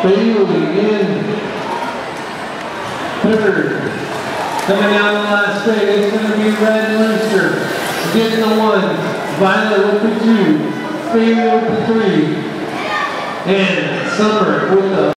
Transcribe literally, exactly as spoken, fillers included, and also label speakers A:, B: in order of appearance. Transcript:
A: Bailey in third. Coming down the last straight, it's going to be Red Leinster getting the one, Violet with the two, Bailey with the three, and Summer with the